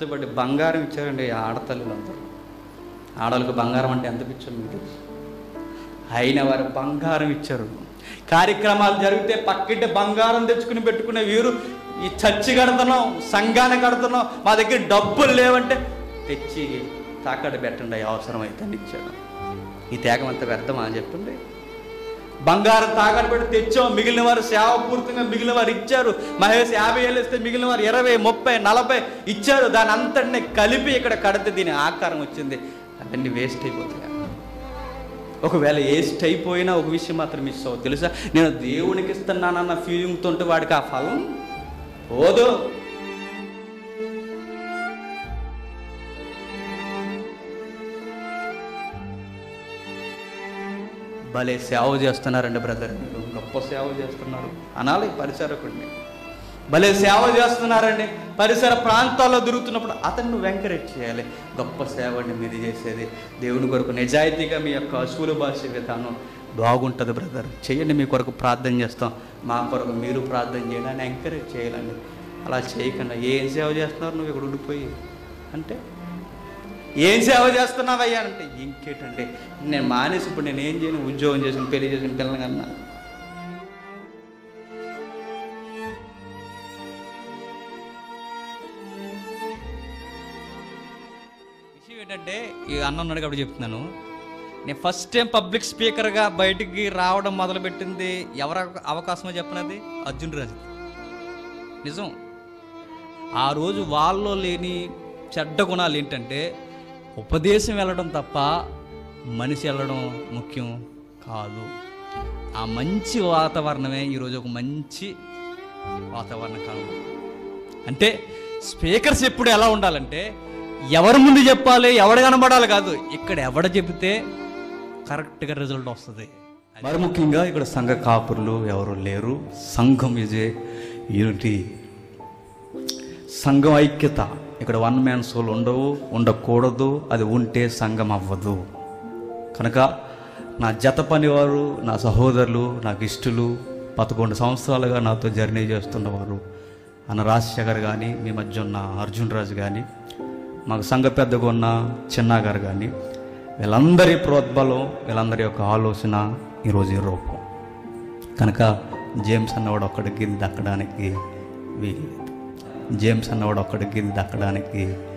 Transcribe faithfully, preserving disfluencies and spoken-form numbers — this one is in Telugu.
కష్టపడి బంగారం ఇచ్చారండి ఆడతల్లులందరూ. ఆడవాళ్ళకి బంగారం అంటే ఎంత పిచ్చో మీకు తెలుసు. అయిన వారు బంగారం ఇచ్చారు. కార్యక్రమాలు జరిగితే పక్కింటి బంగారం తెచ్చుకుని పెట్టుకునే వీరు ఈ చర్చి కడుతున్నాం, సంఘాన్ని కడుతున్నాం, మా దగ్గర డబ్బులు లేవంటే తెచ్చి తాకట్టు పెట్టండి, అవసరమైతే అని ఇచ్చాడు. ఈ త్యాగం అంత వ్యర్థమా చెప్పండి. బంగారం తాకట్టు పెట్టి తెచ్చాం, మిగిలిన వారు సేవపూర్తంగా మిగిలిన వారు ఇచ్చారు. మహేష్ యాభై ఏళ్ళు ఇస్తే మిగిలిన వారు ఇరవై ముప్పై నలభై ఇచ్చారు. దాని అంతటిని కలిపి ఇక్కడ కడితే దీని ఆకారం వచ్చింది. అవన్నీ వేస్ట్ అయిపోతాయి. ఒకవేళ వేస్ట్ అయిపోయినా ఒక విషయం మాత్రం మిస్ అవ్వదు తెలుసా, నేను దేవునికి ఇస్తున్నానన్న ఫీలింగ్తో ఉంటే వాడికి ఆ ఫలం పోదు. భలే సేవ చేస్తున్నారండి బ్రదర్, మీరు గొప్ప సేవ చేస్తున్నారు అనాలి పరిసరకుడిని. భలే సేవ చేస్తున్నారండి, పరిసర ప్రాంతాల్లో తిరుగుతున్నప్పుడు అతన్ని నువ్వు ఎంకరేజ్ చేయాలి. గొప్ప సేవ అండి మీరు చేసేది, దేవుని కొరకు నిజాయితీగా మీ యొక్క అసూలు భాష విధానం బాగుంటుంది బ్రదర్, చేయండి, మీ కొరకు ప్రార్థన చేస్తాం, మా కొరకు మీరు ప్రార్థన చేయండి అని ఎంకరేజ్ చేయాలండి. అలా చేయకుండా ఏం సేవ చేస్తున్నారు నువ్వు ఇక్కడ ఉండిపోయి అంటే, ఏం సేవ చేస్తున్నావయ్యా అంటే ఇంకేంటంటే నేను మానేసి ఇప్పుడు నేను ఏం చేయను, ఉద్యోగం చేసిన పెళ్లి చేసిన పిల్లలు కన్నా. విషయం ఏంటంటే ఈ అన్న ఉన్నాడు కాబట్టి చెప్తున్నాను, నేను ఫస్ట్ టైం పబ్లిక్ స్పీకర్గా బయటికి రావడం మొదలుపెట్టింది ఎవరు అవకాశమో చెప్పినది అర్జున్ రాజు. నిజం, ఆ రోజు వాళ్ళలో లేని చెడ్డ గుణాలు ఏంటంటే ఉపదేశం వెళ్ళడం తప్ప మనిషి వెళ్ళడం ముఖ్యం కాదు. ఆ మంచి వాతావరణమే ఈరోజు ఒక మంచి వాతావరణ కాలం. అంటే స్పీకర్స్ ఎప్పుడు ఎలా ఉండాలంటే ఎవరి ముందు చెప్పాలి, ఎవడు కనబడాలి కాదు, ఇక్కడ ఎవడ చెబితే కరెక్ట్గా రిజల్ట్ వస్తుంది. మరి ముఖ్యంగా ఇక్కడ సంఘ కాపురులు ఎవరు లేరు. సంఘం ఇజ్ ఏ యూనిటీ, సంఘం ఐక్యత. ఇక్కడ వన్ మ్యాన్ సోల్ ఉండవు, ఉండకూడదు, అది ఉంటే సంఘం అవ్వదు. కనుక నా జత పనివారు, నా సహోదరులు, నాకు ఇష్టలు, పదకొండు సంవత్సరాలుగా నాతో జర్నీ చేస్తున్నవారు అన్న రాజశేఖర్ కానీ, మీ మధ్య ఉన్న అర్జున్ రాజు కానీ, మాకు సంఘ పెద్దగా ఉన్న చిన్నా గారు కానీ, వీళ్ళందరి ప్రోద్బలం, వీళ్ళందరి యొక్క ఆలోచన ఈరోజు ఈ రూపం. కనుక జేమ్స్ అన్నవాడు ఒక్కడికి దక్కడానికి వీలు, జేమ్స్ అన్నవాడు ఒక్కడికి దక్కడానికి